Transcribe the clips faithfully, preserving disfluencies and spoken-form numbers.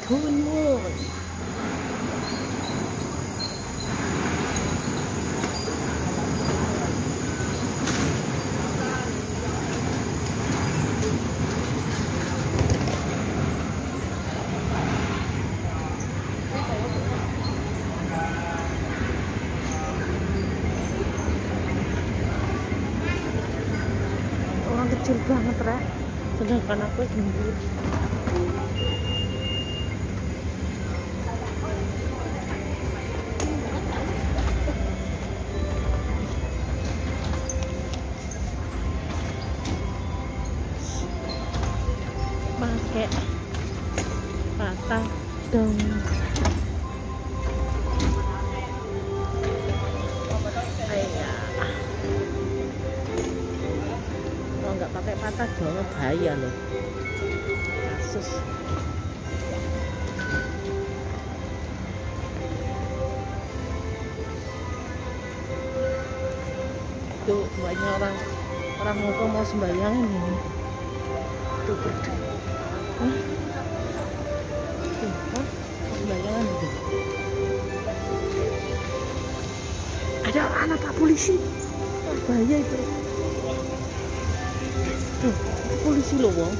Full moon. Orang kecil banget, Rek. Sedangkan aku gendut. Pakai patah dong. Ayah, kalau nggak pakai patah dong bahaya loh, kasus. Tuh banyak orang orang mau mau sembahyang ini. Tuh tuh. Hah? Tuh, kan? Sembayangan itu. Ada anak Pak polisi. Oh, bahaya itu. Tuh, itu polisi loh, Bang.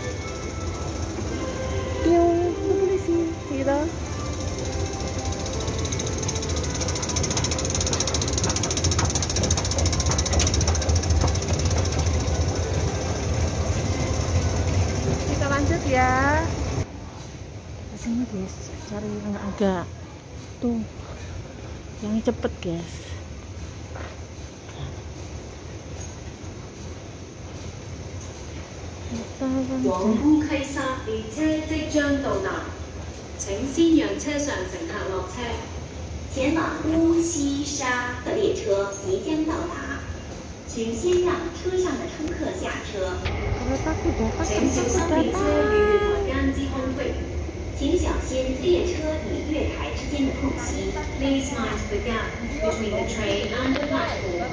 Yo, itu polisi. Kita. Kita lanjut ya. Sini guys, cari yang agak tuh yang cepet guys. 黃姑溪沙列車即將到達，請先讓車上乘客落車。前往烏溪沙的列車即將到達，請先讓車上的乘客下車。請小心列車與月台間之空隙。 請小心列車與月台之間的空隙。Please mind the gap between the train and the platform.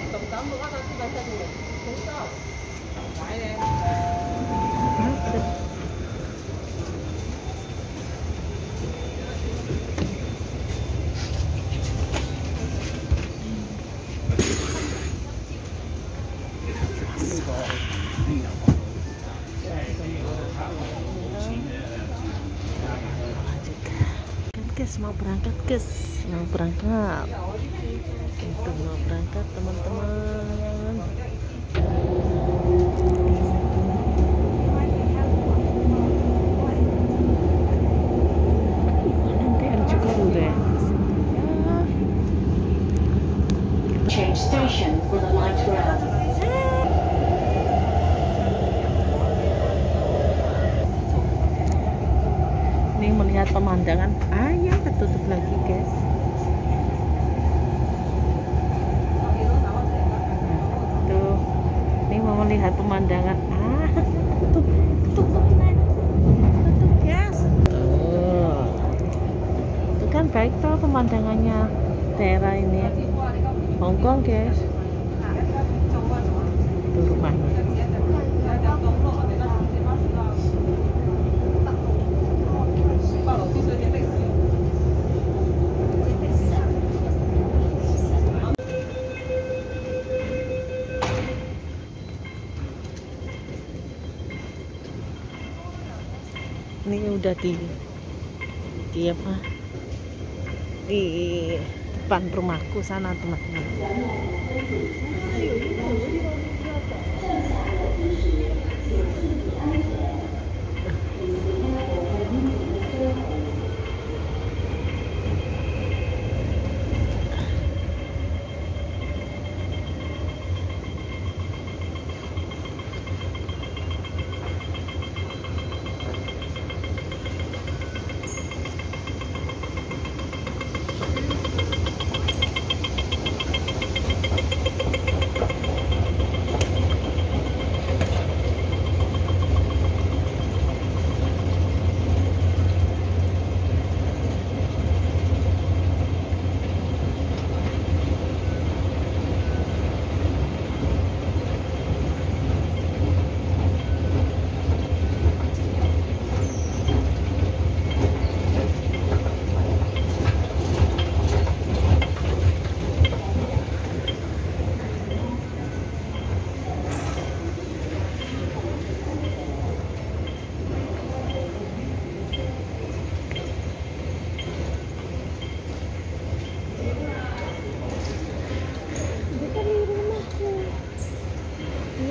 Guys, mau berangkat guys, mau berangkat itu mau berangkat teman-teman. Nanti juga udah Change station for the light rail. Ini melihat pemandangan. Ah ya, ketutup lagi guys. Tuh, ini mau melihat pemandangan. Ah, tutup, tutup, tutup guys. Tuh, itu kan baik tuh pemandangannya daerah ini, Hongkong guys. Tuh rumahnya. Ini udah di di apa di depan rumahku sana teman-teman.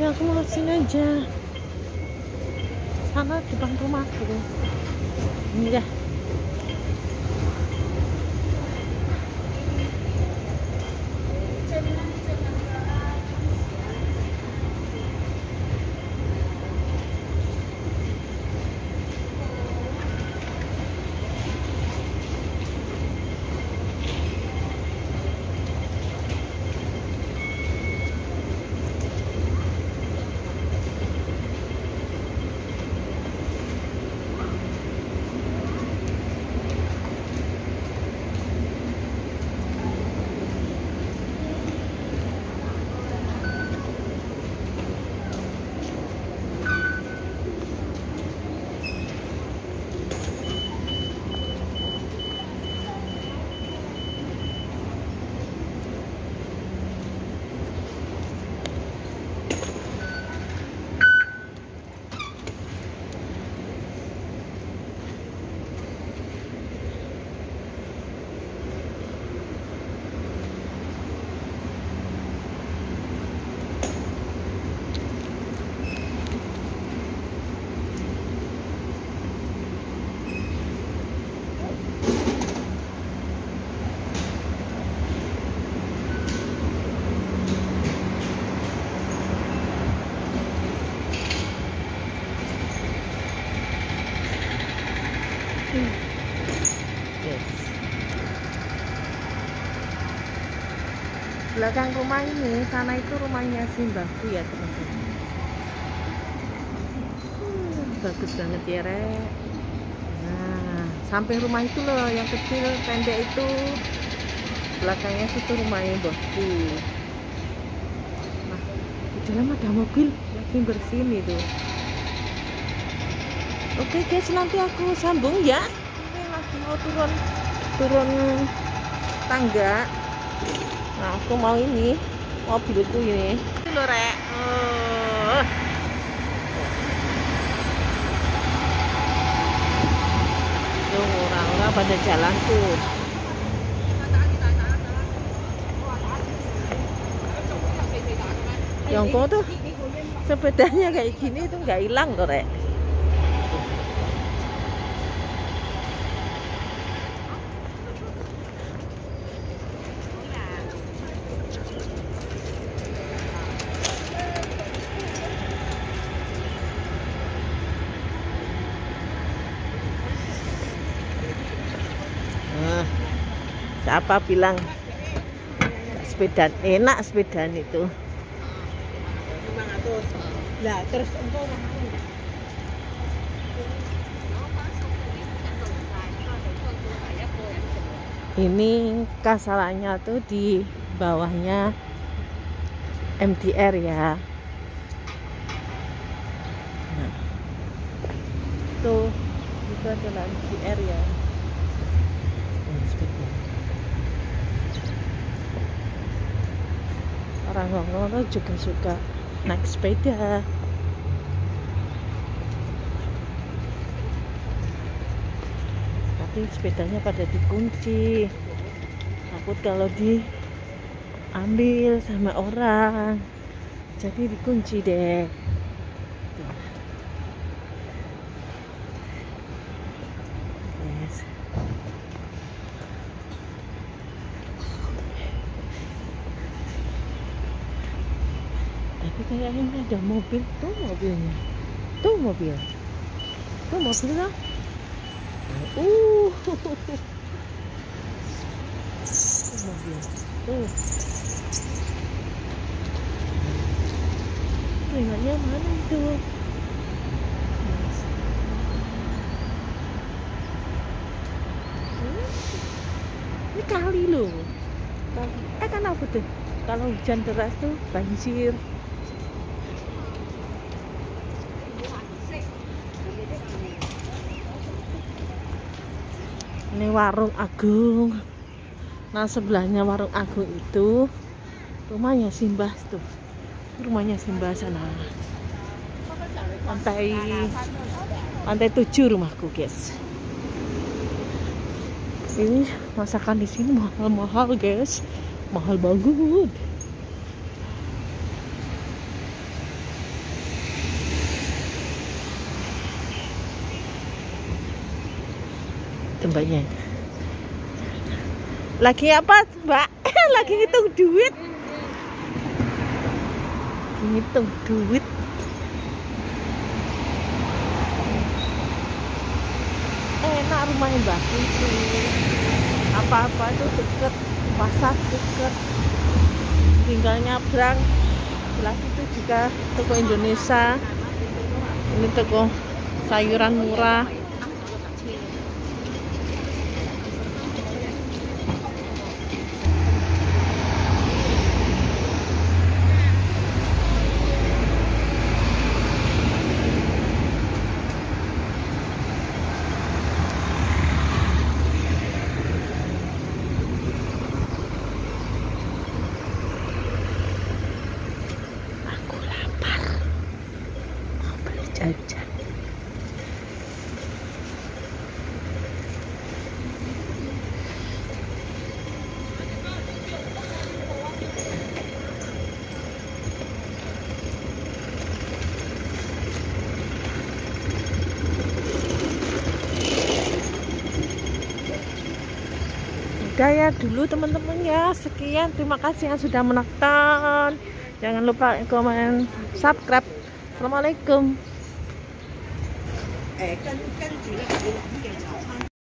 udah aku mau sini aja. Sana depan rumahku. Ini ya. Belakang rumah ini, sana itu rumahnya simbahku ya teman-teman. Hmm, bagus banget ya Rek. Nah, sampai rumah itu loh, yang kecil pendek itu, belakangnya itu rumahnya mbahku. Nah, di dalam ada mobil lagi bersin itu. Oke guys, nanti aku sambung ya. Ini lagi mau turun turun tangga. Nah, aku mau ini mobilku ini. Ini loh Rek. Oh. Tuh orang-orang pada jalan tuh. Yongko tuh sepedanya kayak gini tuh nggak hilang loh Rek. Siapa bilang sepeda enak, sepedaan itu lima ratus lah terus engkau ini kasarannya tuh di bawahnya M T R ya. Nah, tuh itu adalah M T R ya. Orang Hongkong juga suka naik sepeda. Tapi sepedanya pada dikunci. Takut kalau diambil sama orang. Jadi dikunci deh. Yes. Tapi kayaknya ada mobil tuh, mobilnya tuh mobil tuh mobil lah. Uh, tuh mobil tuh. Keringatnya mana itu? Ini kali loh. Eh kan apa tuh? Kalau hujan deras tuh banjir. Ini warung Agung. Nah sebelahnya warung Agung itu rumahnya Simbah tuh. Rumahnya Simbah sana. Lantai lantai tujuh rumahku guys. Ini masakan di sini mahal-mahal guys, mahal banget. Itu mbaknya. Lagi apa, Mbak? Lagi ngitung duit. Ngitung duit. Enak rumahnya Mbak itu. Apa-apa itu deket, pasar deket. Tinggal nyabrang. Sebelah itu juga toko Indonesia. Ini toko sayuran murah. Jajan. Udah ya dulu teman-teman ya, sekian, terima kasih yang sudah menonton, jangan lupa komen, subscribe. Assalamualaikum. 誒跟跟住咧，你諗嘅茶餐。